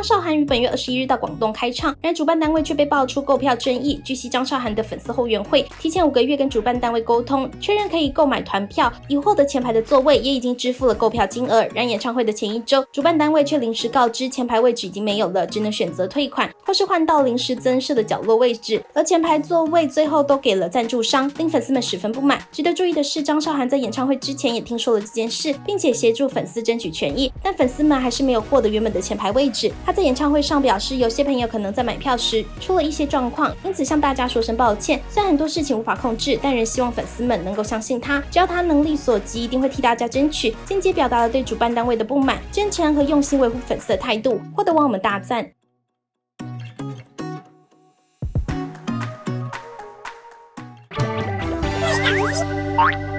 张韶涵于本月21日到广东开唱，然主办单位却被爆出购票争议。据悉，张韶涵的粉丝后援会提前5个月跟主办单位沟通，确认可以购买团票，已获得前排的座位，也已经支付了购票金额。然演唱会的前一周，主办单位却临时告知前排位置已经没有了，只能选择退款或是换到临时增设的角落位置，而前排座位最后都给了赞助商，令粉丝们十分不满。值得注意的是，张韶涵在演唱会之前也听说了这件事，并且协助粉丝争取权益，但粉丝们还是没有获得原本的前排位置。他在演唱会上表示，有些朋友可能在买票时出了一些状况，因此向大家说声抱歉。虽然很多事情无法控制，但仍希望粉丝们能够相信他，只要他能力所及，一定会替大家争取。间接表达了对主办单位的不满，真诚和用心维护粉丝的态度，获得网友们大赞。 Bye.